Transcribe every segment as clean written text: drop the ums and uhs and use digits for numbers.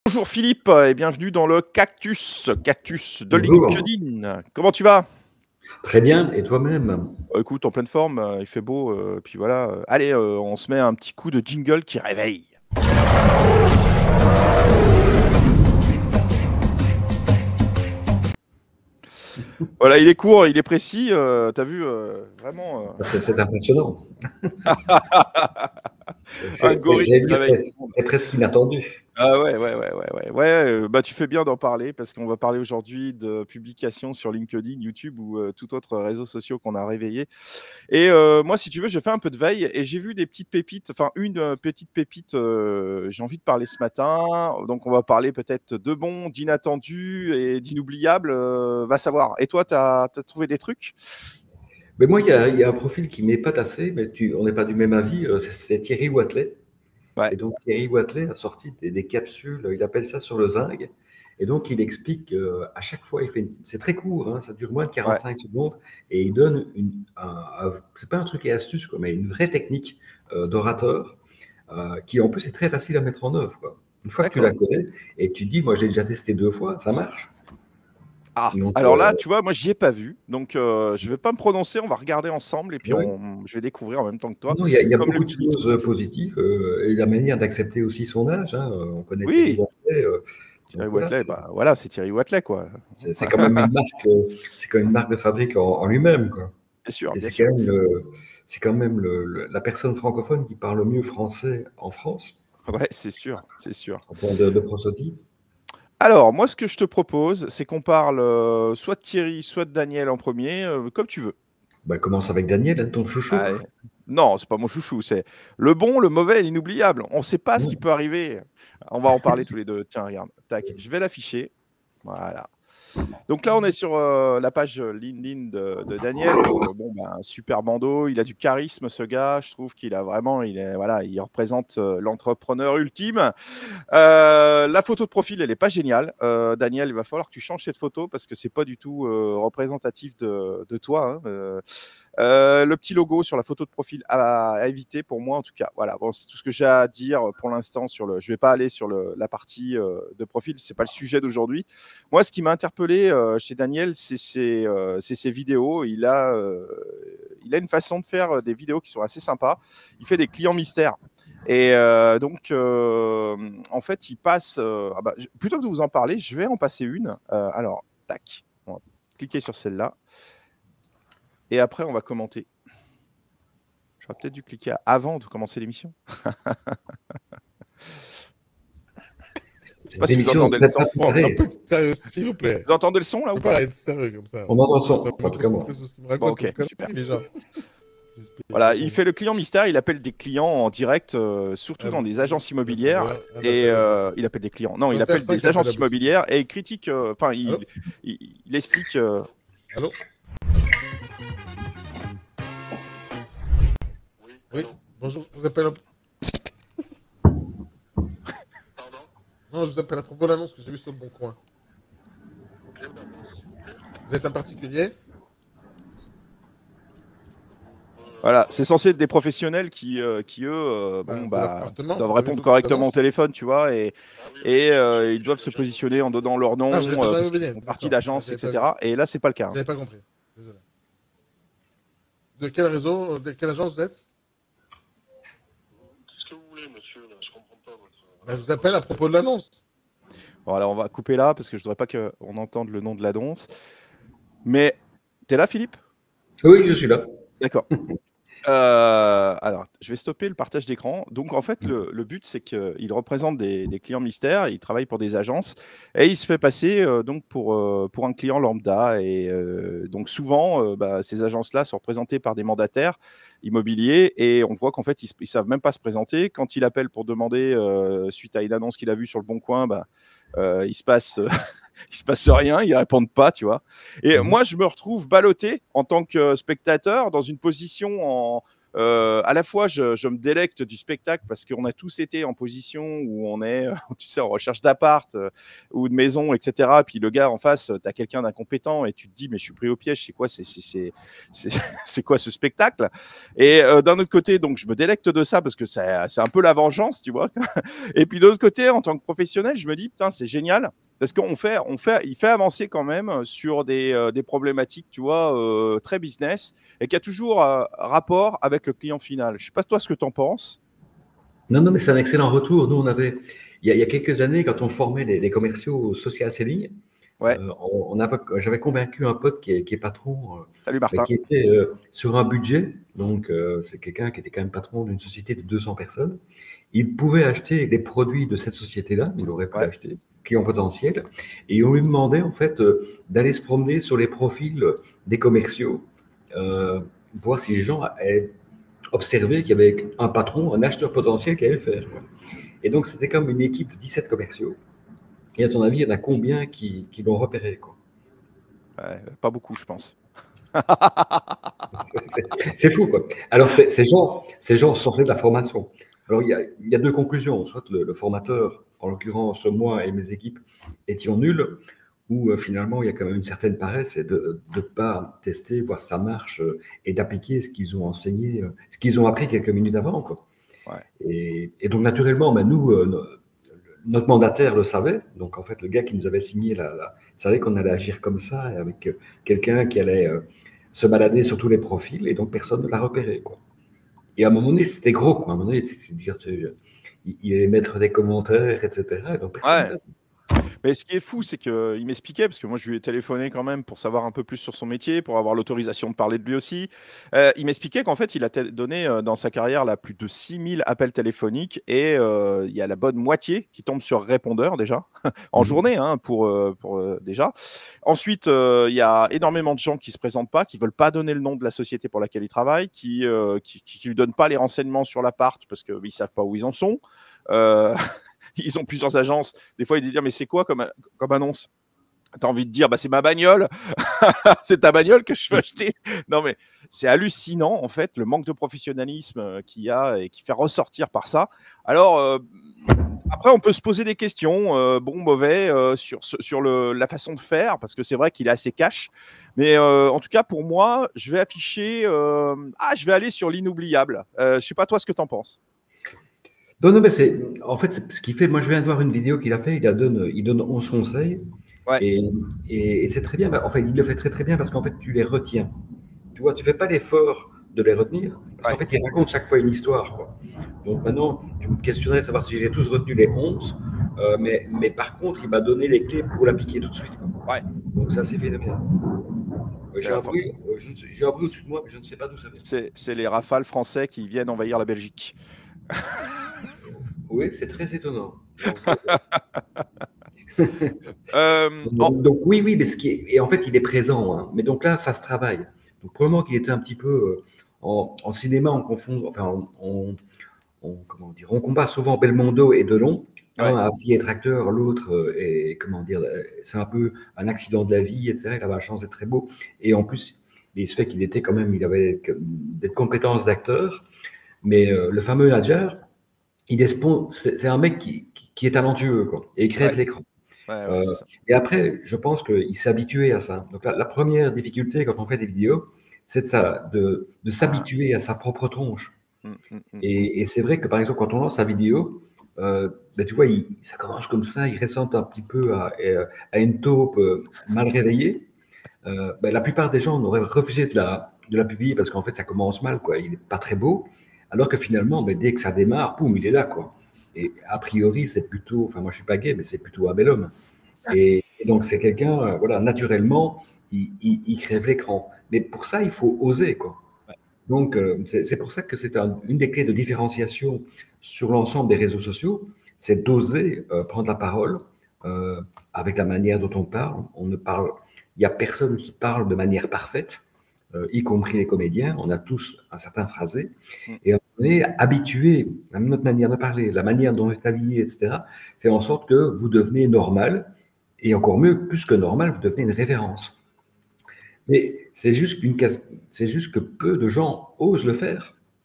Bonjour Philippe et bienvenue dans le Cactus de Bonjour. LinkedIn. Comment tu vas? Très bien, et toi-même? Écoute, en pleine forme, il fait beau, puis voilà. Allez, on se met un petit coup de jingle qui réveille. Voilà, il est court, il est précis. T'as vu, vraiment C'est impressionnant. un gorille J'allais qui dire, réveille tout le monde. c'est presque inattendu. Ah ouais, bah, tu fais bien d'en parler parce qu'on va parler aujourd'hui de publications sur LinkedIn, YouTube ou tout autre réseau social qu'on a réveillé. Et moi, si tu veux, je fais un peu de veille et j'ai vu des petites pépites, enfin une petite pépite, j'ai envie de parler ce matin. Donc on va parler peut-être de bons, d'inattendus et d'inoubliables, va savoir. Et toi, tu as trouvé des trucs? Mais moi, il y a un profil qui m'épate assez, mais on n'est pas du même avis, c'est Thierry Wathelet. Ouais, Et donc Thierry Wathelet a sorti des capsules, il appelle ça sur le zinc. Et donc il explique à chaque fois, c'est très court, hein, ça dure moins de ouais, 45 secondes, et il donne c'est pas un truc et astuce, quoi, mais une vraie technique d'orateur qui en plus est très facile à mettre en œuvre, quoi. Une fois que tu la d'accord. connais et tu te dis, moi j'ai déjà testé 2 fois, ça marche. Ah, Donc, alors là, tu vois, moi, j'y ai pas vu. Donc, je vais pas me prononcer, on va regarder ensemble et puis ouais. je vais découvrir en même temps que toi, Non, il y a comme le beaucoup de public. choses positives et la manière d'accepter aussi son âge, hein, on connaît Thierry Oui, Wathelet, Thierry donc voilà, Wathelet, bah voilà, c'est Thierry Wathelet, quoi. c'est quand même une marque, c'est quand même une marque de fabrique en lui-même, quoi. Bien sûr, Et bien c'est sûr. quand même, la personne francophone qui parle le mieux français en France, Ouais, c'est sûr, c'est sûr. en termes de prosodie. Alors, moi, ce que je te propose, c'est qu'on parle soit de Thierry, soit de Daniel en premier, comme tu veux. Bah, commence avec Daniel, hein, ton chouchou. Allez. Non, c'est pas mon chouchou, c'est le bon, le mauvais et l'inoubliable. On ne sait pas ce qui Mmh. peut arriver. On va en parler tous les deux. Tiens, regarde. Tac, je vais l'afficher. Voilà. Donc là, on est sur la page LinkedIn de Daniel. Donc, bon, ben, super bandeau. Il a du charisme, ce gars. Je trouve qu'il a vraiment, voilà, il représente l'entrepreneur ultime. La photo de profil, elle est pas géniale. Daniel, il va falloir que tu changes cette photo parce que c'est pas du tout représentatif de toi, hein. Le petit logo sur la photo de profil à éviter pour moi en tout cas. Voilà, bon, c'est tout ce que j'ai à dire pour l'instant sur le. Je vais pas aller sur la partie de profil, c'est pas le sujet d'aujourd'hui. Moi, ce qui m'a interpellé chez Daniel, c'est ses vidéos. Il a une façon de faire des vidéos qui sont assez sympas. Il fait des clients mystères. Et donc, en fait, il passe. Plutôt que de vous en parler, je vais en passer une. Alors, tac, on va cliquer sur celle-là. Et après, on va commenter. J'aurais peut-être dû cliquer avant de commencer l'émission. Je sais pas si vous L'émission entendez est le très son. Bon, un préparée. peu de sérieux, s'il vous plaît. Vous entendez le son là On ou peut pas pas? être sérieux comme ça. On entend le son, Je en dois me tout cas moi. concentrer sur ce qu'il me Bon, raconte ok, comme super. conneries, déjà. Voilà, il fait le client mystère, il appelle des clients en direct, surtout dans des agences immobilières. Et il appelle des clients. Non, il appelle des agences immobilières et il critique, enfin, il explique. Allô? Oui, bonjour, je vous appelle. Non, je vous appelle à propos de l'annonce que j'ai vue sur le Bon Coin. Vous êtes un particulier? Voilà, c'est censé être des professionnels qui eux, Pour doivent l'appartement, vous avez répondre d'autres correctement au annonces? téléphone, tu vois, et ils doivent se positionner en donnant leur nom, Ah, vous êtes agent parce qu'ils immobilier, font partie d'accord. d'agences, etc. Et là, c'est pas le cas, hein. J'avais pas compris. Désolé. De quel réseau, de quelle agence vous êtes? Qu'est-ce que vous voulez, monsieur, là? Je comprends pas votre. Je vous appelle à propos de l'annonce. Bon, alors on va couper là parce que je voudrais pas qu'on entende le nom de l'annonce. Mais t'es là, Philippe? Oui, je suis là. D'accord. Alors, je vais stopper le partage d'écran. Donc, en fait, le but, c'est qu'il représente des clients mystères. Il travaille pour des agences et il se fait passer donc pour un client lambda. Et donc, souvent, ces agences-là sont représentées par des mandataires immobiliers et on voit qu'en fait, ils savent même pas se présenter. Quand il appelle pour demander, suite à une annonce qu'il a vue sur le Bon Coin, il se passe il se passe rien, ils répondent pas, tu vois. Et moi, je me retrouve ballotté en tant que spectateur dans une position à la fois, je me délecte du spectacle parce qu'on a tous été en position où on est, tu sais, en recherche d'appart ou de maison, etc. Et puis le gars en face, tu as quelqu'un d'incompétent et tu te dis, mais je suis pris au piège, c'est quoi, c'est quoi ce spectacle? Et d'un autre côté, donc je me délecte de ça parce que c'est un peu la vengeance, tu vois. Et puis de l'autre côté, en tant que professionnel, je me dis, putain, c'est génial. Parce il fait avancer quand même sur des problématiques, tu vois, très business, et qui a toujours rapport avec le client final. Je ne sais pas toi ce que tu en penses. Non, non, mais c'est un excellent retour. Nous, il y a quelques années, quand on formait des commerciaux au social selling, Ouais. j'avais convaincu un pote qui est patron, Salut Martin. qui était sur un budget. Donc, c'est quelqu'un qui était quand même patron d'une société de 200 personnes. Il pouvait acheter les produits de cette société-là, il aurait pu l'acheter, client potentiel, et on lui demandait en fait d'aller se promener sur les profils des commerciaux, voir si les gens avaient observé qu'il y avait un patron, un acheteur potentiel qui allait le faire, quoi. Et donc, c'était comme une équipe de 17 commerciaux. Et à ton avis, il y en a combien qui l'ont repéré, quoi? Pas beaucoup, je pense. C'est fou, quoi. Alors, ces gens sortaient de la formation. Alors, il y a deux conclusions. Soit le formateur, en l'occurrence moi et mes équipes, étions nuls, ou finalement, il y a quand même une certaine paresse et de ne pas tester, voir si ça marche, et d'appliquer ce qu'ils ont enseigné, ce qu'ils ont appris quelques minutes avant, quoi. Ouais. Et donc, naturellement, nous, notre mandataire le savait. Donc, en fait, le gars qui nous avait signé savait qu'on allait agir comme ça, avec quelqu'un qui allait se balader sur tous les profils, et donc personne ne l'a repéré, quoi. Et à un moment donné, c'était gros, quoi. À un moment donné, il allait mettre des commentaires, etc. Et donc personne Ouais. Mais ce qui est fou, c'est qu'il m'expliquait, parce que moi je lui ai téléphoné quand même pour savoir un peu plus sur son métier, pour avoir l'autorisation de parler de lui aussi. Il m'expliquait qu'en fait, il a donné dans sa carrière là, plus de 6000 appels téléphoniques et il y a la bonne moitié qui tombe sur répondeur déjà, en journée, hein, déjà. Ensuite, il y a énormément de gens qui ne se présentent pas, qui ne veulent pas donner le nom de la société pour laquelle ils travaillent, qui lui donnent pas les renseignements sur l'appart parce qu'ils ne savent pas où ils en sont. Ils ont plusieurs agences. Des fois, ils disent mais c'est quoi comme annonce? Tu as envie de dire c'est ma bagnole. C'est ta bagnole que je veux acheter. Non, mais c'est hallucinant, en fait, le manque de professionnalisme qu'il y a et qui fait ressortir par ça. Alors, après, on peut se poser des questions, bon, mauvais, sur la façon de faire, parce que c'est vrai qu'il est assez cash. Mais en tout cas, pour moi, je vais afficher. Je vais aller sur l'inoubliable. Je ne sais pas, toi, ce que tu en penses. Non, mais en fait, ce qu'il fait. Moi, je viens de voir une vidéo qu'il a fait. Il donne 11 conseils. Ouais. Et c'est très bien. En fait, il le fait très, très bien parce qu'en fait, tu les retiens. Tu vois, tu ne fais pas l'effort de les retenir parce qu'en fait, il raconte chaque fois une histoire, quoi. Donc maintenant, tu me questionnerais de savoir si j'ai tous retenu les 11. Mais par contre, il m'a donné les clés pour l'appliquer tout de suite, quoi. Ouais. Donc ça, c'est phénoménal. J'ai un bruit au-dessus de moi, mais je ne sais pas d'où ça vient. C'est les rafales français qui viennent envahir la Belgique. Oui, c'est très étonnant. Donc, donc oui, mais et en fait, il est présent, hein. Mais donc là, ça se travaille. Donc probablement qu'il était un petit peu en cinéma, on confond, enfin, comment dire, on compare souvent Belmondo et Delon. Un a appris à être acteur, l'autre est, comment dire, c'est un peu un accident de la vie, etc. Il avait la chance d'être très beau. Et en plus, il se fait qu'il était quand même, il avait des compétences d'acteur. Mais le fameux Nadjer, c'est un mec qui est talentueux, quoi, et il crève l'écran. C'est ça. Et après, je pense qu'il s'est habitué à ça. Donc la première difficulté quand on fait des vidéos, c'est de s'habituer à sa propre tronche. Et c'est vrai que par exemple, quand on lance sa vidéo, tu vois, ça commence comme ça, il ressemble un petit peu à une taupe mal réveillée. La plupart des gens auraient refusé de la publier parce qu'en fait, ça commence mal, quoi. Il n'est pas très beau. Alors que finalement, dès que ça démarre, boum, il est là, quoi. Et a priori, c'est plutôt, enfin, moi je suis pas gay, mais c'est plutôt un bel homme. Et donc, c'est quelqu'un, voilà, naturellement, il crève l'écran. Mais pour ça, il faut oser, quoi. Donc, c'est pour ça que c'est une des clés de différenciation sur l'ensemble des réseaux sociaux, c'est d'oser prendre la parole avec la manière dont on parle. Il n'y a personne qui parle de manière parfaite, y compris les comédiens. On a tous un certain phrasé. Et on est habitué à notre manière de parler, la manière dont on est habillé, etc., fait en sorte que vous devenez normal. Et encore mieux, plus que normal, vous devenez une référence. Mais c'est juste que peu de gens osent le faire.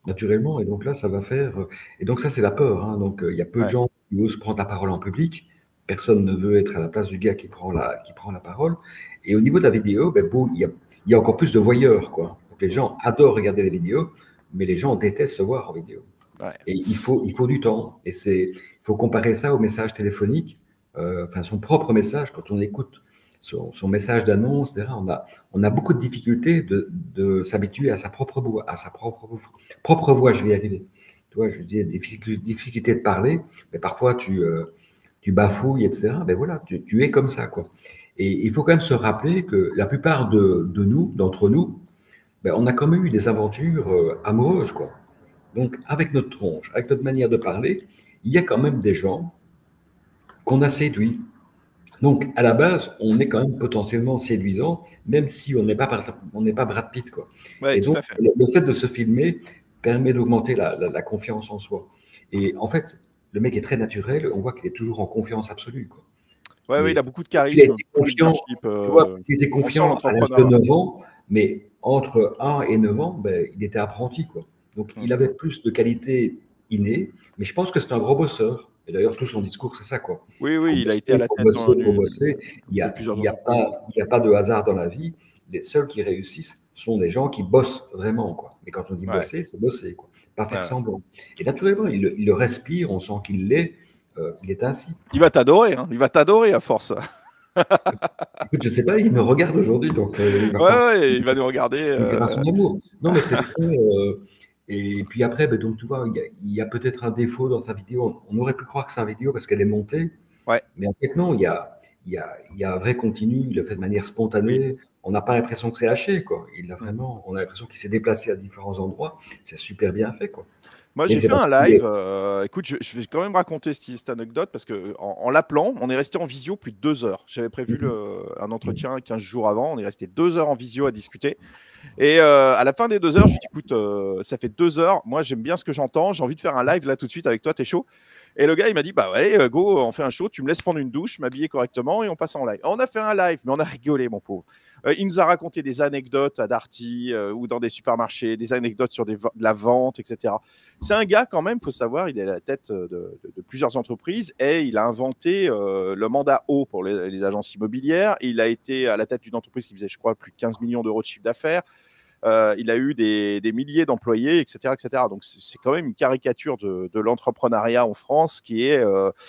naturellement. Et donc là, ça va faire. Et donc ça, c'est la peur. Hein. Donc il y a peu de gens qui osent prendre la parole en public. Personne ne veut être à la place du gars qui prend la parole. Et au niveau de la vidéo, ben, bon, il y a encore plus de voyeurs, quoi. Donc les gens adorent regarder les vidéos, mais les gens détestent se voir en vidéo. Et il faut du temps. Et il faut comparer ça au message téléphonique, enfin son propre message, quand on écoute son message d'annonce, etc. On a beaucoup de difficultés de s'habituer à sa propre voix, propre voix, je vais y arriver. Tu vois, je dis des difficultés de parler, mais parfois tu bafouilles, etc. Ben voilà, tu es comme ça, quoi. Et il faut quand même se rappeler que la plupart d'entre nous, ben, on a quand même eu des aventures amoureuses, quoi. Donc, avec notre tronche, avec notre manière de parler, il y a quand même des gens qu'on a séduits. Donc, à la base, on est quand même potentiellement séduisant, même si on n'est pas Brad Pitt, quoi. Ouais, Et tout donc, à fait. le fait de se filmer permet d'augmenter la confiance en soi. Et en fait, le mec est très naturel, on voit qu'il est toujours en confiance absolue, quoi. Ouais, il Mais a beaucoup de il a charisme, été beaucoup de confiant, leadership. tu vois, il était On sent confiant à l'âge de l'entrepreneur. 9 ans, mais entre 1 et 9 ans, ben, il était apprenti, quoi. Donc, il avait plus de qualités innées, mais je pense que c'est un gros bosseur. Et d'ailleurs, tout son discours, c'est ça, quoi. Oui, Faut il a bosser, été à la faut tête bosser, faut bosser. de plusieurs entreprises. Il y a pas de hasard dans la vie. Les seuls qui réussissent sont des gens qui bossent vraiment, quoi. Mais quand on dit bosser, c'est bosser, quoi. Pas faire semblant. Et naturellement, il le respire, on sent qu'il l'est. Il est ainsi. Il va t'adorer, hein. Il va t'adorer à force. Écoute, je ne sais pas, il me regarde aujourd'hui, donc il va Il va nous regarder. il dira son amour. Non, mais c'est très. Et puis après, ben, donc tu vois, il y a peut-être un défaut dans sa vidéo. On aurait pu croire que c'est une vidéo parce qu'elle est montée, mais en fait non, il y a un vrai contenu, il le fait de manière spontanée. On n'a pas l'impression que c'est haché, quoi. On a l'impression qu'il s'est déplacé à différents endroits. C'est super bien fait, quoi. Moi, j'ai fait un live. Écoute, je vais quand même raconter cette anecdote parce que en l'appelant, on est resté en visio plus de 2 heures. J'avais prévu un entretien 15 jours avant. On est resté 2 heures en visio à discuter. Et à la fin des 2 heures, je lui dis, écoute, ça fait 2 heures. Moi, j'aime bien ce que j'entends. J'ai envie de faire un live là tout de suite avec toi. T'es chaud? Et le gars, il m'a dit, bah ouais, go, on fait un show. Tu me laisses prendre une douche, m'habiller correctement et on passe en live. On a fait un live, mais on a rigolé, mon pauvre. Il nous a raconté des anecdotes à Darty ou dans des supermarchés, des anecdotes sur de la vente, etc. C'est un gars, quand même, il faut savoir, il est à la tête de plusieurs entreprises et il a inventé le mandat haut pour les agences immobilières. Il a été à la tête d'une entreprise qui faisait, je crois, plus de 15 millions d'euros de chiffre d'affaires. Il a eu des milliers d'employés, etc., etc. Donc, c'est quand même une caricature de l'entrepreneuriat en France qui est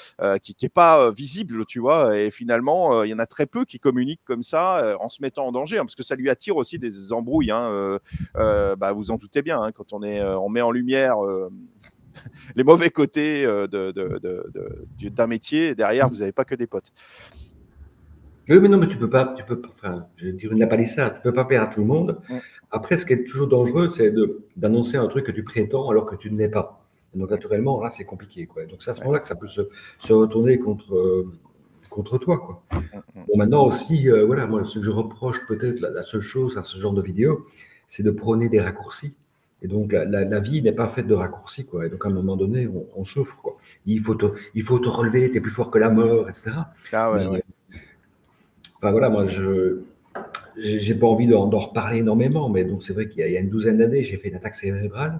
pas visible, tu vois. Et finalement, il y en a très peu qui communiquent comme ça en se mettant en danger, hein, parce que ça lui attire aussi des embrouilles. Hein, bah, vous en doutez bien, hein, quand on met en lumière les mauvais côtés d'un métier, derrière, vous n'avez pas que des potes. Oui, mais non, mais enfin, je vais dire une lapalissade, tu peux pas plaire à tout le monde. Après, ce qui est toujours dangereux, c'est d'annoncer un truc que tu prétends alors que tu ne l'es pas. Et donc, naturellement, là, c'est compliqué, quoi. Donc, c'est à ce moment-là que ça peut se retourner contre toi, quoi. Bon, maintenant aussi, voilà, moi, ce que je reproche peut-être, la seule chose à ce genre de vidéo, c'est de prôner des raccourcis. Et donc, la vie n'est pas faite de raccourcis, quoi. Et donc, à un moment donné, on souffre, quoi. Il faut te relever, tu es plus fort que la mort, etc. Ah ouais, Mais, enfin, voilà, moi, j'ai pas envie d'en reparler énormément, mais donc c'est vrai qu'il y a une douzaine d'années, j'ai fait une attaque cérébrale.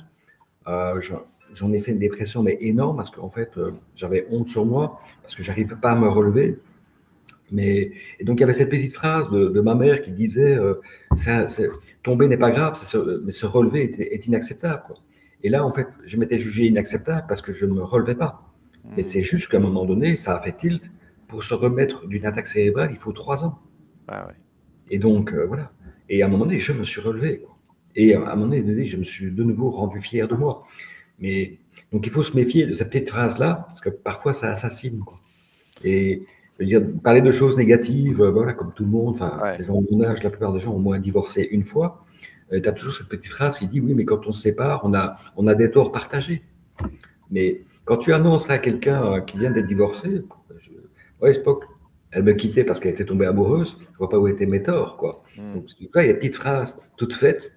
J'en ai fait une dépression, mais énorme, parce qu'en fait, j'avais honte sur moi, parce que j'arrivais pas à me relever. Et donc, il y avait cette petite phrase de ma mère qui disait tomber n'est pas grave, mais se relever est inacceptable, quoi. Et là, en fait, je m'étais jugé inacceptable parce que je ne me relevais pas. Mais c'est juste qu'à un moment donné, ça a fait tilt. Pour se remettre d'une attaque cérébrale, il faut 3 ans. Ah ouais. Et donc, voilà. Et à un moment donné, je me suis relevé, quoi. Et à un moment donné, je me suis de nouveau rendu fier de moi. Mais donc, il faut se méfier de cette petite phrase-là, parce que parfois, ça assassine, quoi. Et je veux dire, parler de choses négatives, voilà, comme tout le monde, enfin, les gens de mon âge, la plupart des gens ont au moins divorcé une fois. Tu as toujours cette petite phrase qui dit, oui, mais quand on se sépare, on a des torts partagés. Mais quand tu annonces à quelqu'un qui vient d'être divorcé, ouais, Spock, elle me quittait parce qu'elle était tombée amoureuse, je vois pas où étaient mes torts, quoi. Donc là, il y a des petites phrases toutes faites.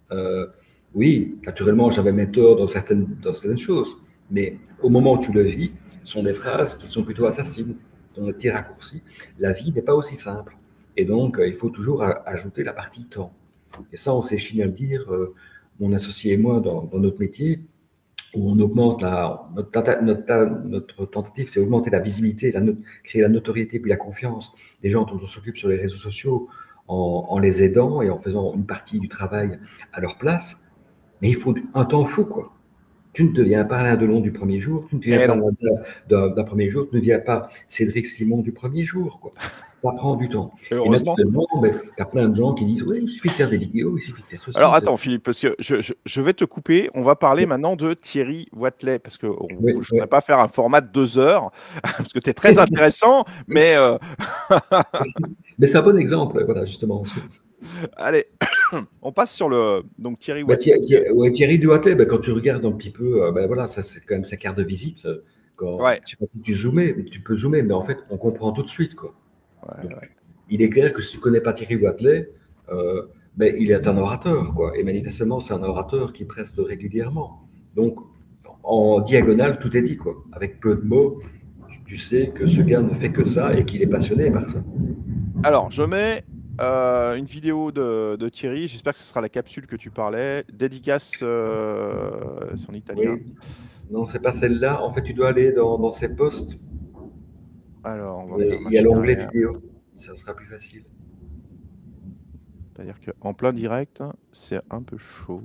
Oui, naturellement, j'avais mes torts dans certaines choses, mais au moment où tu le vis, ce sont des phrases qui sont plutôt assassines, dans le petit raccourci. La vie n'est pas aussi simple. Et donc, il faut toujours ajouter la partie temps. Et ça, on s'échine à le dire mon associé et moi, dans notre métier, où on augmente notre tentative, c'est augmenter la visibilité, créer la notoriété, puis la confiance des gens dont on s'occupe sur les réseaux sociaux en les aidant et en faisant une partie du travail à leur place. Mais il faut un temps fou, quoi. Tu ne deviens pas Alain Delon du premier jour, tu ne deviens pas d'un premier jour, tu ne deviens pas Cédric Simon du premier jour, quoi. Ça prend du temps. Heureusement. Et naturellement, il y a plein de gens qui disent, oui, il suffit de faire des vidéos, il suffit de faire ceci. Alors attends Philippe, parce que je vais te couper. On va parler maintenant de Thierry Wathelet, parce que je ne voudrais pas faire un format de 2 heures, parce que tu es très intéressant, mais... Mais c'est un bon exemple, voilà, justement. Allez, on passe sur donc Thierry Wathelet. Thierry Wathelet, quand tu regardes un petit peu, voilà, ça c'est quand même sa carte de visite. Quand, je sais pas si tu zoomais, tu peux zoomer, mais en fait, on comprend tout de suite, quoi. Donc, il est clair que si tu ne connais pas Thierry Wathelet, il est un orateur, quoi. Et manifestement, c'est un orateur qui preste régulièrement. Donc, en diagonale, tout est dit, quoi. Avec peu de mots, tu sais que ce gars ne fait que ça et qu'il est passionné par ça. Alors, je mets une vidéo de Thierry. J'espère que ce sera la capsule que tu parlais. Dédicace, c'est en italien. Oui. Non, c'est pas celle-là. En fait, tu dois aller dans ses posts. Alors, on va faire il y a l'onglet vidéo. Ça sera plus facile. C'est-à-dire qu'en plein direct, c'est un peu chaud.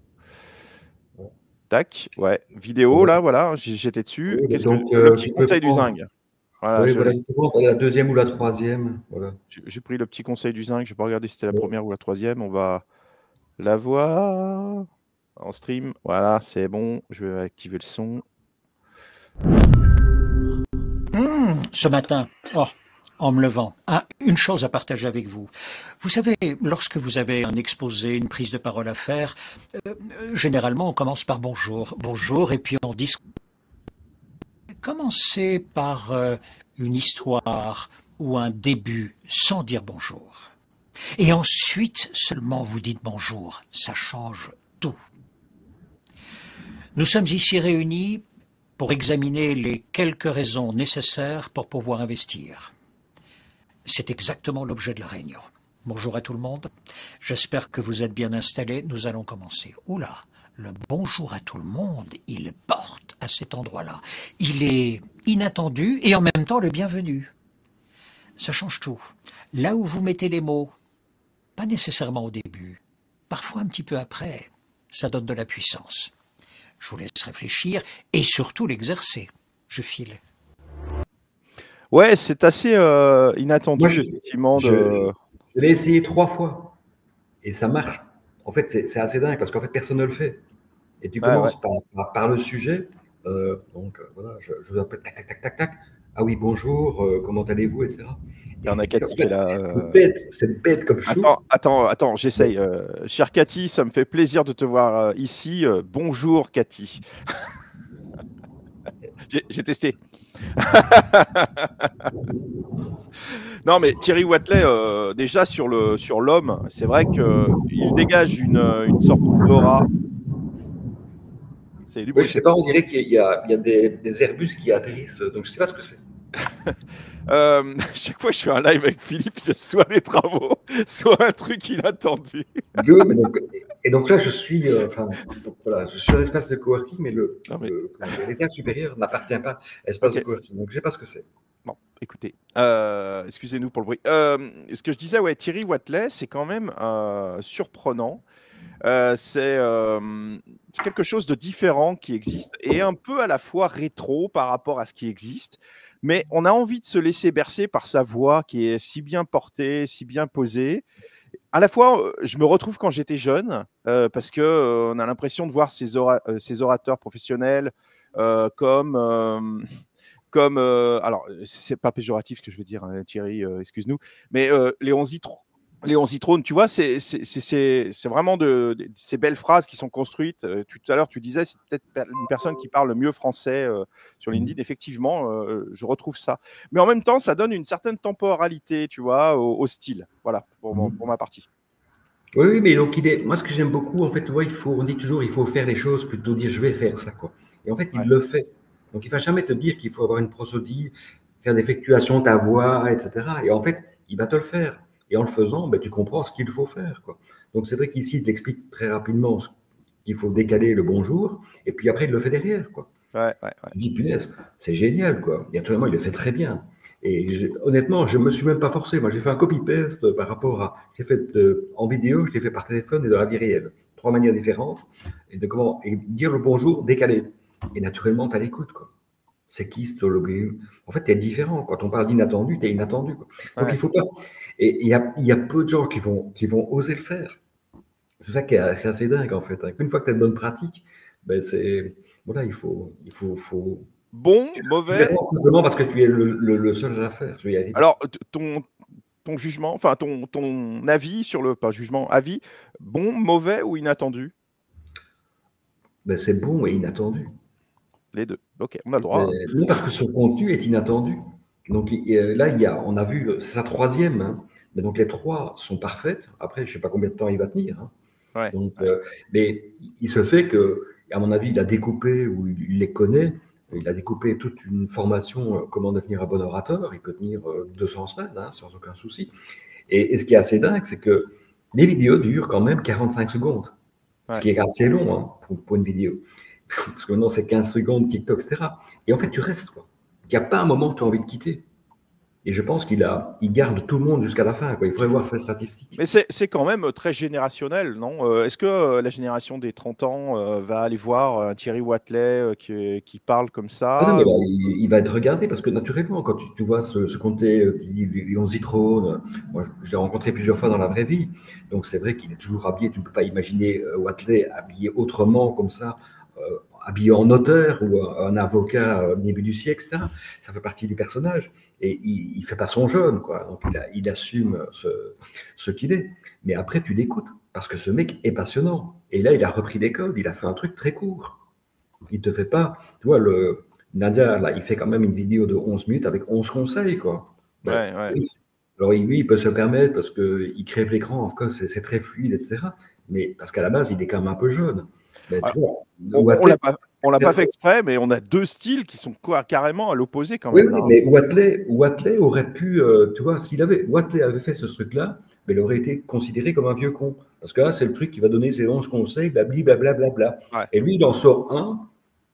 Tac, ouais, vidéo, là, voilà, j'étais dessus. Oui, Qu'est-ce donc, que le petit conseil du zinc? Voilà, oui, voilà, tu prends la deuxième ou la troisième. Voilà. J'ai pris le petit conseil du zinc, je vais pas regarder si c'était la première ou la troisième. On va la voir en stream. Voilà, c'est bon, je vais activer le son. Ce matin, en me levant, une chose à partager avec vous. Vous savez, lorsque vous avez un exposé, une prise de parole à faire, généralement on commence par bonjour. Bonjour, et puis on discute. Commencez par une histoire ou un début sans dire bonjour. Et ensuite seulement vous dites bonjour. Ça change tout. Nous sommes ici réunis pour examiner les quelques raisons nécessaires pour pouvoir investir. C'est exactement l'objet de la réunion. Bonjour à tout le monde. J'espère que vous êtes bien installés. Nous allons commencer. Oula, le bonjour à tout le monde, il porte à cet endroit-là. Il est inattendu et en même temps le bienvenu. Ça change tout. Là où vous mettez les mots, pas nécessairement au début, parfois un petit peu après, ça donne de la puissance. Je vous laisse réfléchir et surtout l'exercer. Je file. Ouais, c'est assez inattendu, effectivement. Je l'ai essayé 3 fois et ça marche. En fait, c'est assez dingue parce qu'en fait, personne ne le fait. Et tu commences par le sujet. Donc, voilà, je vous appelle, tac, tac, tac, tac, tac. Ah oui, bonjour, comment allez-vous, etc. Il y en a Cathy qui est là. C'est bête comme chou. Attends, j'essaye. Chère Cathy, ça me fait plaisir de te voir ici. Bonjour, Cathy. J'ai testé. Non, mais Thierry Wathelet, déjà sur l'homme, c'est vrai qu'il dégage une sorte d'aura. C'est du bruit. Je sais pas, on dirait qu'il y a des Airbus qui atterrissent, donc je ne sais pas ce que c'est. Chaque fois que je fais un live avec Philippe, c'est soit des travaux, soit un truc inattendu. Donc là, je suis un espace de coworking, mais l'étage supérieur n'appartient pas à l'espace de coworking, donc je ne sais pas ce que c'est. Bon, écoutez, excusez-nous pour le bruit. Ce que je disais, ouais, Thierry Wathelet, c'est quand même surprenant. C'est quelque chose de différent qui existe et un peu à la fois rétro par rapport à ce qui existe. Mais on a envie de se laisser bercer par sa voix qui est si bien portée, si bien posée. À la fois, je me retrouve quand j'étais jeune parce qu'on a l'impression de voir ces orateurs professionnels comme alors, c'est pas péjoratif ce que je veux dire, hein, Thierry, excuse-nous, mais Léon Zitrone, tu vois, c'est vraiment ces belles phrases qui sont construites. Tout à l'heure, tu disais, c'est peut-être une personne qui parle le mieux français sur LinkedIn. Effectivement, je retrouve ça. Mais en même temps, ça donne une certaine temporalité, tu vois, au style. Voilà, pour ma partie. Oui, mais donc moi, ce que j'aime beaucoup, en fait, tu vois, on dit toujours, il faut faire les choses plutôt dire, je vais faire ça, quoi. Et en fait, il le fait. Donc, il ne va jamais te dire qu'il faut avoir une prosodie, faire des fluctuations de ta voix, etc. Et en fait, il va te le faire. Et en le faisant, tu comprends ce qu'il faut faire, quoi. Donc, c'est vrai qu'ici, il t'explique très rapidement qu'il faut décaler le bonjour, et puis après, il le fait derrière, quoi. Ouais. Je dis, punaise, c'est génial, quoi. Et naturellement, il le fait très bien. Et honnêtement, je ne me suis même pas forcé. Moi, j'ai fait un copy-paste par rapport à. J'ai fait en vidéo, je l'ai fait par téléphone et dans la vie réelle. 3 manières différentes. Et dire le bonjour décalé. Et naturellement, tu as l'écoute, quoi. C'est qui ce le. En fait, tu es différent. Quand on parle d'inattendu, tu es inattendu, quoi. Donc, il faut pas. Et il y a peu de gens qui vont oser le faire. C'est ça qui est, c'est assez dingue, en fait. Une fois que tu as une bonne pratique, ben c'est. Voilà, il faut Bon, mauvais. Simplement parce que tu es le seul à la faire. Je vais y arriver. Alors, ton jugement, enfin ton avis sur le, pas jugement, avis, bon, mauvais ou inattendu? Ben, c'est bon et inattendu. Les deux. Ok, on a le droit. Non, parce que son contenu est inattendu. Donc là, on a vu, c'est sa troisième, hein. Mais donc les 3 sont parfaites. Après, je ne sais pas combien de temps il va tenir, hein. Ouais, donc, mais il se fait que, à mon avis, il a découpé, ou il les connaît, il a découpé toute une formation, comment devenir un bon orateur. Il peut tenir 200 semaines, hein, sans aucun souci. Et ce qui est assez dingue, c'est que les vidéos durent quand même 45 secondes. Ce qui est assez long, hein, pour une vidéo. Parce que maintenant, c'est 15 secondes, TikTok, etc. Et en fait, tu restes, quoi. Il n'y a pas un moment où tu as envie de quitter. Et je pense qu'il garde tout le monde jusqu'à la fin, quoi. Il faudrait voir ces statistiques. mais c'est quand même très générationnel, non? Est-ce que la génération des 30 ans va aller voir un Thierry Wathelet qui parle comme Ah non, ça? mais là, il va être regardé parce que naturellement, quand tu vois ce comté, Lyon Zitrone, moi je l'ai rencontré plusieurs fois dans la vraie vie, donc c'est vrai qu'il est toujours habillé. Tu ne peux pas imaginer Wathelet habillé autrement comme ça, habillé en notaire ou un avocat début du siècle, ça fait partie du personnage. Et il ne fait pas son jeune, quoi. Donc il assume ce qu'il est. Mais après, tu l'écoutes parce que ce mec est passionnant. Et là, il a repris les codes, il a fait un truc très court. Il ne te fait pas, tu vois, Nadia, là, il fait quand même une vidéo de 11 minutes avec 11 conseils, quoi. Ben, Ouais. oui. Alors, lui, il peut se permettre parce qu'il crève l'écran, en cas, c'est très fluide, etc. Mais parce qu'à la base, il est quand même un peu jeune. Ben, tu vois, On l'a pas fait exprès, mais on a 2 styles qui sont carrément à l'opposé quand oui, même. oui, Hein. mais Wathelet aurait pu, tu vois, Wathelet avait fait ce truc-là, mais il aurait été considéré comme un vieux con. Parce que là, c'est le truc qui va donner ses 11 conseils, blablabla. Ouais. Et lui, il en sort un,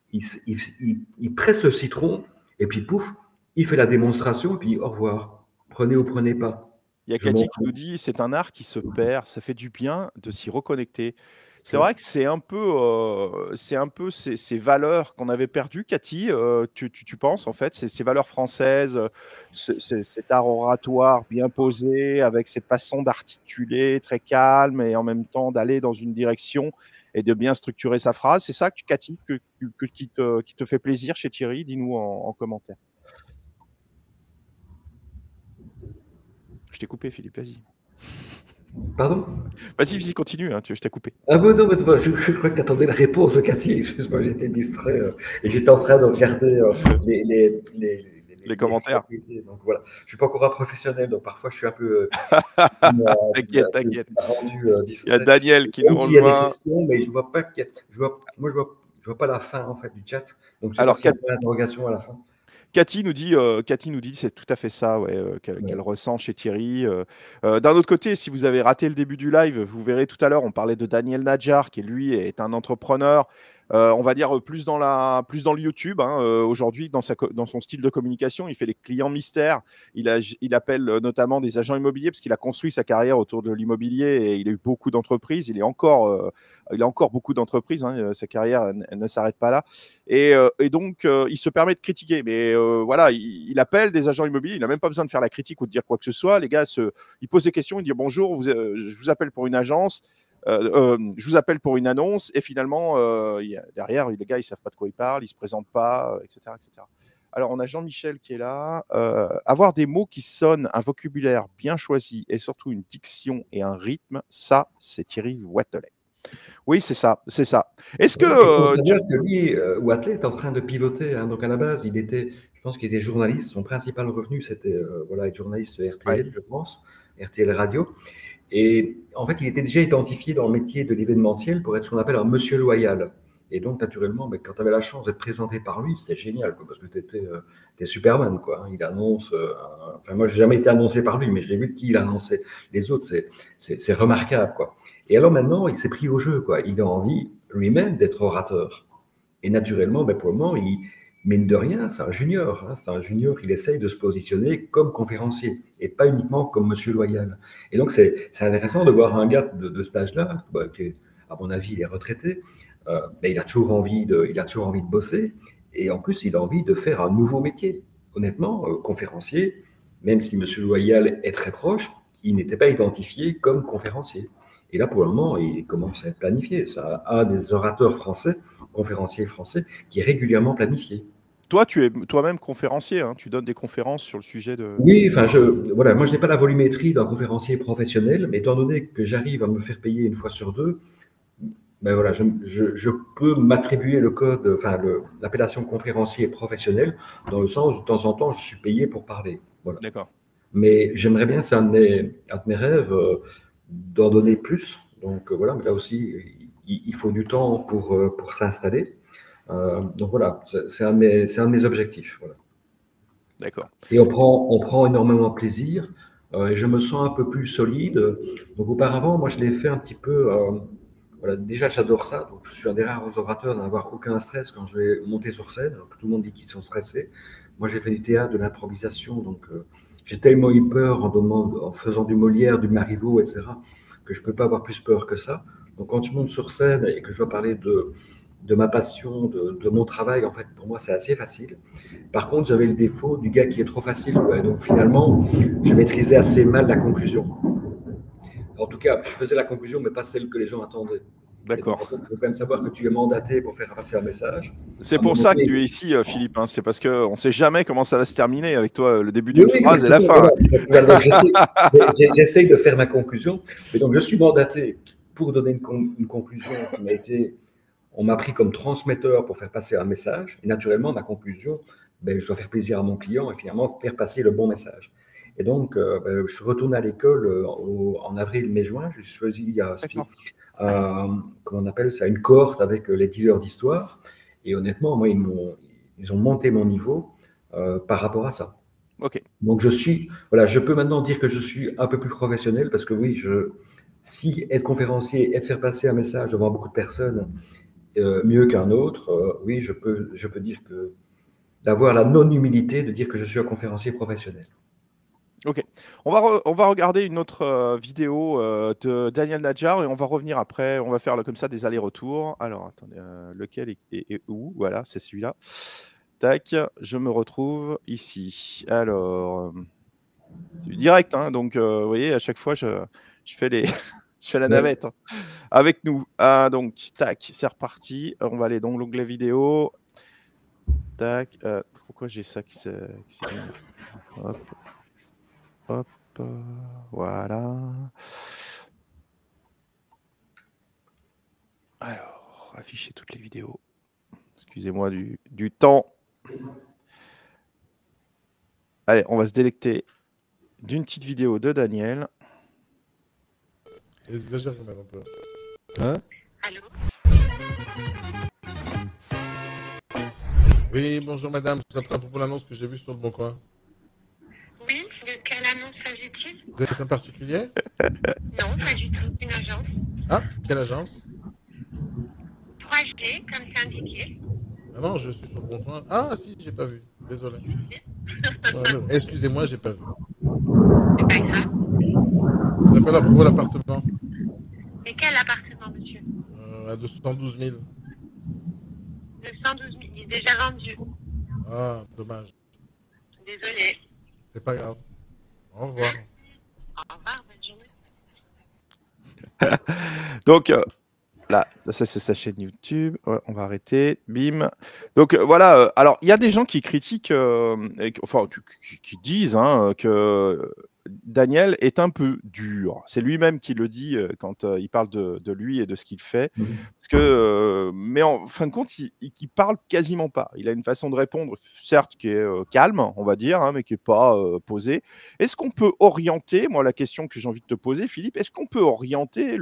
il presse le citron, et puis pouf, il fait la démonstration, et puis au revoir. Prenez ou prenez pas. Il y a Cathy qui nous dit c'est un art qui se perd, ça fait du bien de s'y reconnecter. C'est vrai que c'est un peu ces valeurs qu'on avait perdues, Cathy. Tu penses en fait, ces valeurs françaises, cet art oratoire bien posé, avec cette façon d'articuler très calme et en même temps d'aller dans une direction et de bien structurer sa phrase. C'est ça, Cathy, qui te fait plaisir chez Thierry? Dis-nous en commentaire. Je t'ai coupé, Philippe, vas-y. Pardon? Vas-y, continue, hein, je t'ai coupé. Ah bon, non, mais je crois que tu attendais la réponse, Cathy. Excuse-moi, j'étais distrait et j'étais en train de regarder les commentaires. Donc voilà, je ne suis pas encore un professionnel, donc parfois je suis un peu. T'inquiète. Rendu distrait. Il y a Daniel qui nous rejoint. Il y a des questions, mais je vois pas je vois pas la fin en fait du chat. Donc je sais pas s'il y a une interrogation à la fin. Cathy nous dit c'est tout à fait ça, qu'elle ressent chez Thierry. D'un autre côté, si vous avez raté le début du live, vous verrez tout à l'heure, on parlait de Daniel Nadjar, qui lui est un entrepreneur, on va dire plus dans le YouTube, hein, aujourd'hui, dans son style de communication. Il fait les clients mystères. Il appelle notamment des agents immobiliers parce qu'il a construit sa carrière autour de l'immobilier et il a eu beaucoup d'entreprises. Il a encore beaucoup d'entreprises. Hein, sa carrière elle ne s'arrête pas là. Et donc, il se permet de critiquer. Mais voilà, il appelle des agents immobiliers. Il n'a même pas besoin de faire la critique ou de dire quoi que ce soit. Les gars, il pose des questions. Il dit bonjour, je vous appelle pour une agence. Je vous appelle pour une annonce. Et finalement, derrière, les gars, ils ne savent pas de quoi ils parlent. Ils ne se présentent pas, etc., etc. Alors, on a Jean-Michel qui est là. Avoir des mots qui sonnent, un vocabulaire bien choisi et surtout une diction et un rythme, ça, c'est Thierry Wathelet. Oui, c'est ça. Est-ce que que lui, Wathelet est en train de pivoter, hein. Donc à la base, je pense qu'il était journaliste. Son principal revenu, c'était être journaliste RTL, je pense, RTL Radio. Et en fait, il était déjà identifié dans le métier de l'événementiel pour être ce qu'on appelle un monsieur loyal. Et donc, naturellement, quand tu avais la chance d'être présenté par lui, c'était génial, quoi, parce que tu étais Superman, quoi. Il annonce. Enfin, moi, j'ai jamais été annoncé par lui, mais je l'ai vu qui il annonçait. Les autres, c'est remarquable, quoi. Et alors maintenant, il s'est pris au jeu, quoi. Il a envie lui-même d'être orateur. Et naturellement, ben, pour le moment, mine de rien, c'est un junior. Hein. C'est un junior, il essaye de se positionner comme conférencier et pas uniquement comme monsieur loyal. Et donc, c'est intéressant de voir un gars de cet âge-là, bah, qui, à mon avis, il est retraité, mais il a toujours envie de bosser. Et en plus, il a envie de faire un nouveau métier. Honnêtement, conférencier, même si monsieur loyal est très proche, il n'était pas identifié comme conférencier. Et là, pour le moment, il commence à être planifié. C'est un des orateurs français, conférenciers français, qui est régulièrement planifié. Toi, tu es toi-même conférencier, hein, tu donnes des conférences sur le sujet de... Oui, enfin, voilà, moi, je n'ai pas la volumétrie d'un conférencier professionnel, mais étant donné que j'arrive à me faire payer une fois sur deux, ben voilà, je peux m'attribuer le code, enfin, l'appellation conférencier professionnel, dans le sens où de temps en temps, je suis payé pour parler. Voilà. D'accord. Mais j'aimerais bien, c'est un de mes rêves, d'en donner plus. Donc voilà, mais là aussi, il faut du temps pour s'installer. Donc voilà, c'est un de mes objectifs. Voilà. D'accord. Et on prend énormément de plaisir. Et je me sens un peu plus solide. Donc auparavant, moi, je l'ai fait un petit peu. Voilà, déjà, j'adore ça. Donc je suis un des rares orateurs à n'avoir aucun stress quand je vais monter sur scène. Alors que tout le monde dit qu'ils sont stressés. Moi, j'ai fait du théâtre, de l'improvisation. Donc j'ai tellement eu peur en faisant du Molière, du Marivaux, etc., que je ne peux pas avoir plus peur que ça. Donc quand je monte sur scène et que je dois parler de ma passion, de mon travail, en fait, pour moi, c'est assez facile. Par contre, j'avais le défaut du gars qui est trop facile. Ouais. Donc finalement, je maîtrisais assez mal la conclusion. En tout cas, je faisais la conclusion, mais pas celle que les gens attendaient. D'accord. Il faut quand même savoir que tu es mandaté pour faire passer un message. C'est pour ça que tu es ici, Philippe. Hein. C'est parce qu'on ne sait jamais comment ça va se terminer avec toi, le début Oui, d'une phrase et la fin. Voilà. J'essaye de faire ma conclusion. Et donc, je suis mandaté pour donner une conclusion qui m'a été... On m'a pris comme transmetteur pour faire passer un message. Et naturellement, ma conclusion, ben, je dois faire plaisir à mon client et finalement faire passer le bon message. Et donc, je suis retourné à l'école en avril, mai, juin. Je suis choisi comment on appelle ça, une cohorte avec les dealers d'histoire. Et honnêtement, moi, ils ont monté mon niveau par rapport à ça. Ok. Donc, je peux maintenant dire que je suis un peu plus professionnel parce que oui, si être conférencier et faire passer un message devant beaucoup de personnes mieux qu'un autre, oui, je peux dire que d'avoir la non-humilité de dire que je suis un conférencier professionnel. Ok. On va regarder une autre vidéo de Daniel Nadjar et on va revenir après. On va faire comme ça des allers-retours. Alors, attendez, lequel est où? Voilà, c'est celui-là. Tac, je me retrouve ici. Alors, c'est direct, hein, donc vous voyez, à chaque fois, je fais je fais la navette hein, avec nous. Donc, tac, c'est reparti. On va aller dans l'onglet vidéo. Tac. Pourquoi j'ai ça qui s'est mis? Hop. Hop. Voilà. Alors, afficher toutes les vidéos. Excusez-moi du temps. Allez, on va se délecter d'une petite vidéo de Daniel. Exagère quand même un peu. Hein? Allô? Oui, bonjour madame, je vous appelle à propos de l'annonce que j'ai vue sur le Bon Coin. Oui, de quelle annonce s'agit-il? Vous êtes un particulier? Non, pas du tout. Une agence. Ah, quelle agence? 3G, comme c'est indiqué. Ah non, je suis sur le Bon Coin. Ah si, j'ai pas vu. Désolé. Excusez-moi, j'ai pas vu. C'est pas grave. Je vous appelle à propos de l'appartement. Mais quel appartement, monsieur? À 212 000. 212 000, il est déjà vendu. Ah, dommage. Désolé. C'est pas grave. Au revoir. Au revoir, bonne journée. Donc, là, ça c'est sa chaîne YouTube. Ouais, on va arrêter. Bim. Donc voilà. Alors, il y a des gens qui critiquent, qui disent hein, que Daniel est un peu dur. C'est lui-même qui le dit quand il parle de lui et de ce qu'il fait. Parce que, mais en fin de compte, il parle quasiment pas. Il a une façon de répondre, certes, qui est calme, on va dire, hein, mais qui n'est pas posée. Est-ce qu'on peut orienter, moi, la question que j'ai envie de te poser, Philippe, est-ce qu'on peut orienter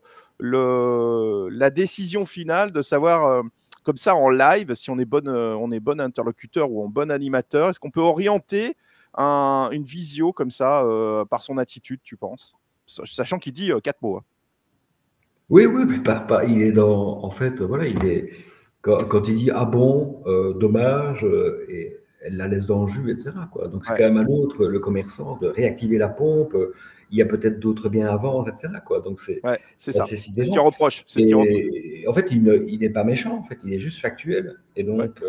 la décision finale de savoir, comme ça, en live, si on est bon interlocuteur ou en bon animateur, est-ce qu'on peut orienter une visio comme ça par son attitude, tu penses? Sachant qu'il dit 4 mots. Hein. Oui, oui, mais il est dans, en fait, voilà, il est, quand il dit, ah bon, dommage, et elle la laisse dans le jus, etc., quoi. Donc, c'est Ouais, quand même à l'autre, le commerçant, de réactiver la pompe, il y a peut-être d'autres biens à vendre, etc., quoi. Donc, ouais, c'est ça. c'est C'est ce qu'il sidérant. reproche. C'est ce qu'il reproche. Et en fait, il n'est pas méchant, en fait, il est juste factuel. Et Ouais, donc,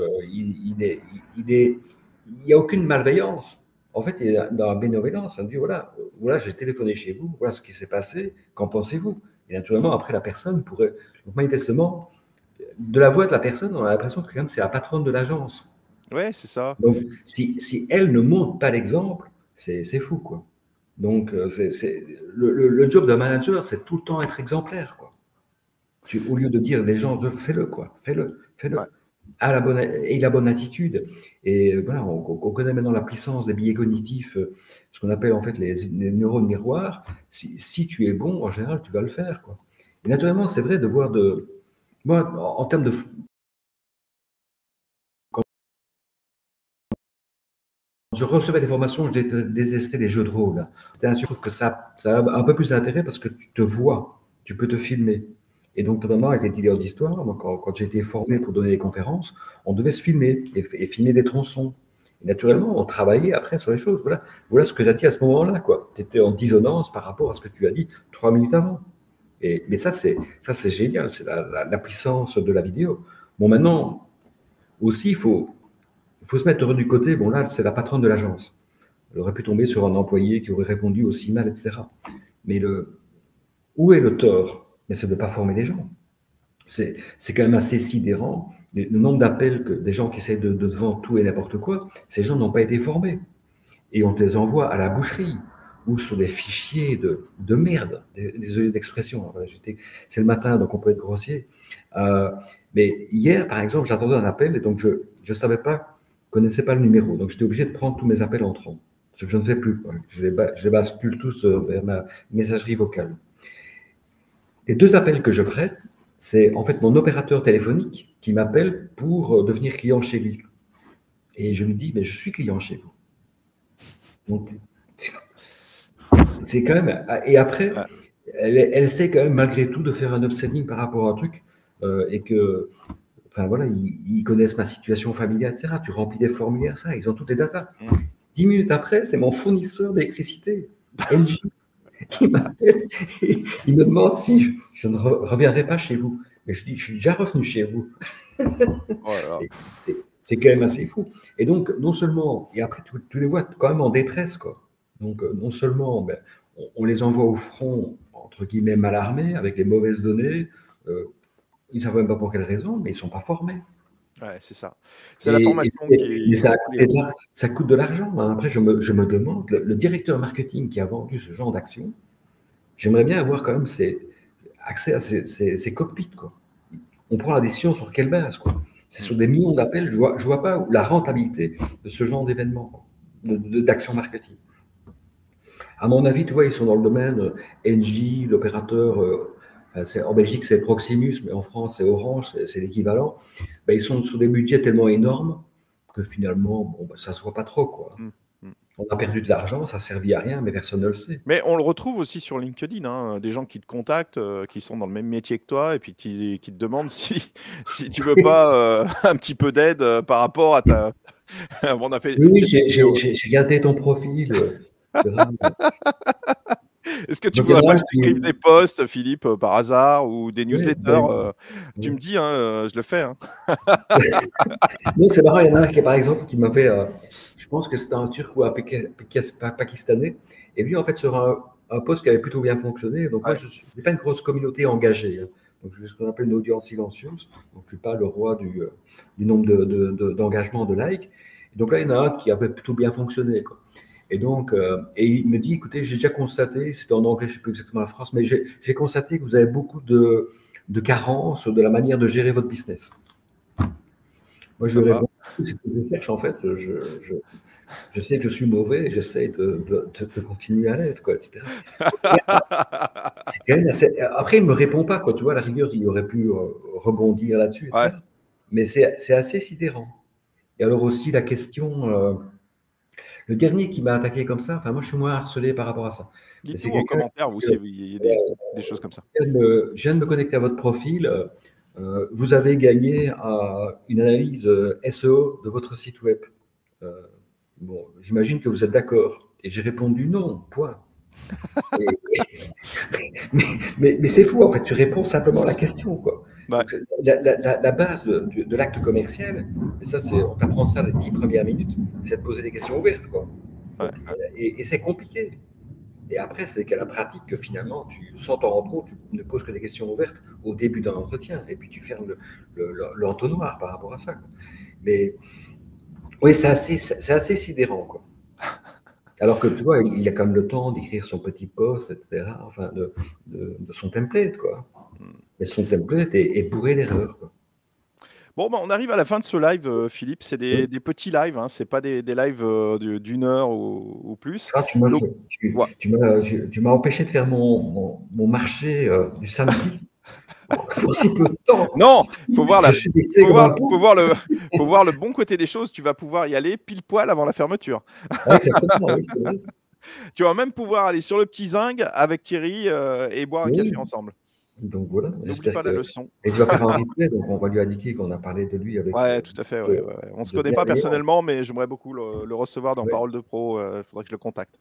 il n'y a aucune malveillance. En fait, il est dans la bénévolence. On dit, voilà, voilà, j'ai téléphoné chez vous, voilà ce qui s'est passé, qu'en pensez-vous? Et naturellement, après, la personne pourrait. Donc, manifestement, de la voix de la personne, on a l'impression que quand même, c'est la patronne de l'agence. ouais, c'est ça. Donc, si elle ne montre pas l'exemple, c'est fou, quoi. Donc, le job d'un manager, c'est tout le temps être exemplaire, quoi. Au lieu de dire les gens, fais-le, quoi, fais-le, Ouais. fais-le. Et la bonne attitude. Et voilà, on connaît maintenant la puissance des biais cognitifs, ce qu'on appelle en fait les neurones miroirs. Si tu es bon, en général, tu vas le faire, quoi. Et naturellement, c'est vrai de voir de. Moi, en termes de. Quand je recevais des formations, j'ai détesté les jeux de rôle. Je trouve que ça a un peu plus d'intérêt parce que tu te vois, tu peux te filmer. Et donc, notamment avec les dealers d'histoire, moi, quand j'ai été formé pour donner des conférences, on devait se filmer et filmer des tronçons. Et naturellement, on travaillait après sur les choses. Voilà ce que j'ai dit à ce moment-là, quoi. Tu étais en dissonance par rapport à ce que tu as dit 3 minutes avant. Mais ça, c'est génial. C'est la puissance de la vidéo. Bon, maintenant, aussi, il faut se mettre du côté. Bon, là, c'est la patronne de l'agence. Elle aurait pu tomber sur un employé qui aurait répondu aussi mal, etc. Mais où est le tort? Mais c'est de ne pas former les gens. C'est quand même assez sidérant. Le nombre d'appels des gens qui essaient de vendre tout et n'importe quoi, ces gens n'ont pas été formés. Et on te les envoie à la boucherie ou sur des fichiers de merde. Désolé d'expression. Voilà, c'est le matin, donc on peut être grossier. Mais hier, par exemple, j'attendais un appel et donc je ne savais pas, connaissais pas le numéro. Donc j'étais obligé de prendre tous mes appels entrants. Ce que je ne fais plus. Je les bascule tous vers ma messagerie vocale. Les 2 appels que je prête, c'est en fait mon opérateur téléphonique qui m'appelle pour devenir client chez lui. Et je lui dis, mais je suis client chez vous. Donc, c'est quand même. Et après, Ouais. elle essaie quand même malgré tout de faire un upselling par rapport à un truc et que, enfin voilà, ils connaissent ma situation familiale, etc. Tu remplis des formulaires, ça, ils ont toutes les datas. 10 minutes après, c'est mon fournisseur d'électricité, Engie, qui m'appelle. Il me demande si je ne reviendrai pas chez vous. Mais je dis, je suis déjà revenu chez vous. Oh là là. C'est quand même assez fou. Et donc, non seulement, et après, tu les vois quand même en détresse, quoi. Donc, non seulement, ben, on les envoie au front, entre guillemets, mal armés, avec les mauvaises données. Ils ne savent même pas pour quelle raison, mais ils ne sont pas formés. Ouais, c'est ça. C'est la formation Mais qui ça coûte de l'argent, hein. Après, je me demande, le directeur marketing qui a vendu ce genre d'action, j'aimerais bien avoir quand même accès à ces cockpits, quoi. On prend la décision sur quelle base, quoi. C'est sur des millions d'appels. Je vois pas la rentabilité de ce genre d'événement, d'action marketing. À mon avis, tu vois, ils sont dans le domaine Engie, l'opérateur, en Belgique, c'est Proximus, mais en France, c'est Orange, c'est l'équivalent. Ben, ils sont sur des budgets tellement énormes que finalement, bon, ben, ça ne se voit pas trop, quoi. On a perdu de l'argent, ça ne servit à rien, mais personne ne le sait. Mais on le retrouve aussi sur LinkedIn, hein, des gens qui te contactent, qui sont dans le même métier que toi, et puis qui te demandent si tu veux pas un petit peu d'aide par rapport à ta. On a fait. Oui, j'ai gardé ton profil. Est-ce que tu Donc, il y voudrais en pas a que je t'écrive des posts, Philippe, par hasard, ou des Oui, newsletters Tu oui. me dis, hein, je le fais. Hein. Non, c'est marrant, il y en a un qui, par exemple, qui m'avait, je pense que c'était un Turc ou un Pakistanais, et lui, en fait, sur un poste qui avait plutôt bien fonctionné. Donc, moi, Ouais. je n'ai pas une grosse communauté engagée, hein. Donc, je suis ce qu'on appelle une audience silencieuse. Donc, je ne suis pas le roi du nombre d'engagements, de likes. Et donc là, il y en a un qui avait plutôt bien fonctionné, quoi. Et donc, et il me dit, écoutez, j'ai déjà constaté, c'était en anglais, je ne sais plus exactement la phrase, mais j'ai constaté que vous avez beaucoup de carences de la manière de gérer votre business. Moi, je lui réponds, c'est ce que je cherche en fait. Je sais que je suis mauvais et j'essaie de continuer à l'être, quoi, etc. C'est quand même Après, il ne me répond pas, quoi. Tu vois, à la rigueur, il aurait pu rebondir là-dessus, etc. Ouais. Mais c'est assez sidérant. Et alors aussi, la question, Le dernier qui m'a attaqué comme ça, enfin, moi, je suis moins harcelé par rapport à ça. Mais c'est Dites-nous en quelqu'un commentaire, vous, si il y a des choses comme ça. je viens de me connecter à votre profil. Vous avez gagné une analyse SEO de votre site web. Bon, j'imagine que vous êtes d'accord. Et j'ai répondu non, point. Mais c'est fou, en fait, tu réponds simplement à la question, quoi. Ouais. Donc, la base de l'acte commercial, et ça, on t'apprend ça les 10 premières minutes, c'est de poser des questions ouvertes, quoi. Ouais. Et c'est compliqué. Et après, c'est qu'à la pratique que finalement, sans t'en rendre compte, tu ne poses que des questions ouvertes au début d'un entretien, et puis tu fermes l'entonnoir par rapport à ça, quoi. Mais oui, c'est assez sidérant, quoi. Alors que tu vois, il a quand même le temps d'écrire son petit post, etc. Enfin, de son template, quoi. Mais son template est bourré d'erreurs, quoi. Bon, on arrive à la fin de ce live, Philippe. C'est des petits lives, hein. C'est pas des lives d'une heure ou plus. Ah, tu m'as empêché de faire mon marché du samedi pour si peu de temps. Non, faut voir faut voir le bon côté des choses. Tu vas pouvoir y aller pile poil avant la fermeture. Ah, exactement, oui, c'est vrai. Tu vas même pouvoir aller sur le petit zinc avec Thierry et boire un café ensemble. Donc voilà, n'oublie pas la leçon. Et tu vas faire un replay, donc on va lui indiquer qu'on a parlé de lui avec. Ouais, tout à fait. Ouais. On ne se connaît pas personnellement, mais j'aimerais beaucoup le recevoir dans Parole de Pro. Il faudrait que je le contacte.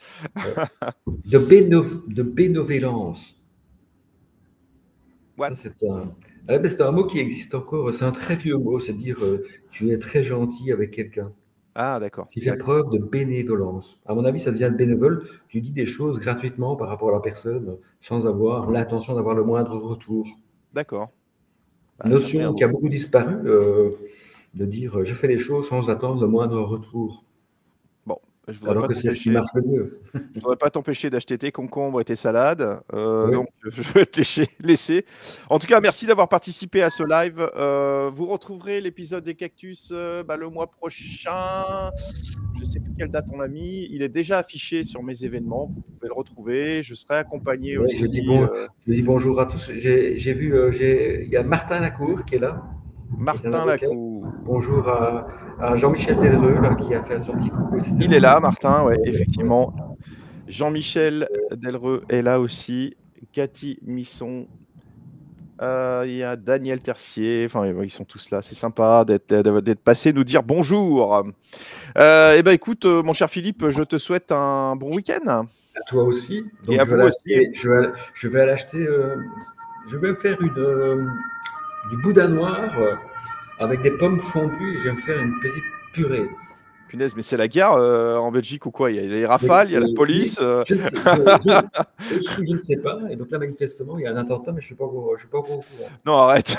De bénévolence. Ouais. Ça, c'est un mot qui existe encore. C'est un très vieux mot, c'est dire tu es très gentil avec quelqu'un. Ah, d'accord. Qui fait preuve de bénévolence. À mon avis, ça devient bénévole. Tu dis des choses gratuitement par rapport à la personne sans avoir l'intention d'avoir le moindre retour. D'accord. Notion qui a beaucoup disparu, de dire je fais les choses sans attendre le moindre retour. Bon, je voudrais alors pas que c'est ce qui marche le mieux. Je ne voudrais pas t'empêcher d'acheter tes concombres et tes salades. Donc, je vais te laisser. En tout cas, merci d'avoir participé à ce live. Vous retrouverez l'épisode des Cactus le mois prochain. Je ne sais plus quelle date on a mis. Il est déjà affiché sur mes événements. Vous pouvez le retrouver. Je serai accompagné aussi. Je dis bonjour à tous. J'ai vu, il y a Martin Lacour qui est là. Martin Lacour. Bonjour à Jean-Michel Delreux là, qui a fait son petit coucou. Il est là, Martin, ouais, effectivement. Jean-Michel Delreux est là aussi. Cathy Misson. Il y a Daniel Tercier. Enfin, ils sont tous là. C'est sympa d'être passé nous dire bonjour. Écoute, mon cher Philippe, je te souhaite un bon week-end. À toi aussi. Donc, et à vous aussi. Je vais aller acheter. Je vais me faire du boudin noir avec des pommes fondues et je vais me faire une petite purée. Punaise, mais c'est la guerre en Belgique ou quoi? Il y a les rafales, il y a la police. Je ne sais pas. Et donc là, manifestement, il y a un attentat, mais je ne suis pas au courant. Non, arrête.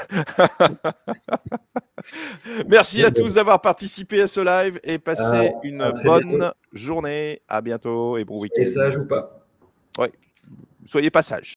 Merci à tous d'avoir participé à ce live et passez une bonne journée. À bientôt et bon week-end. Et sage ou pas? Oui, soyez pas sages.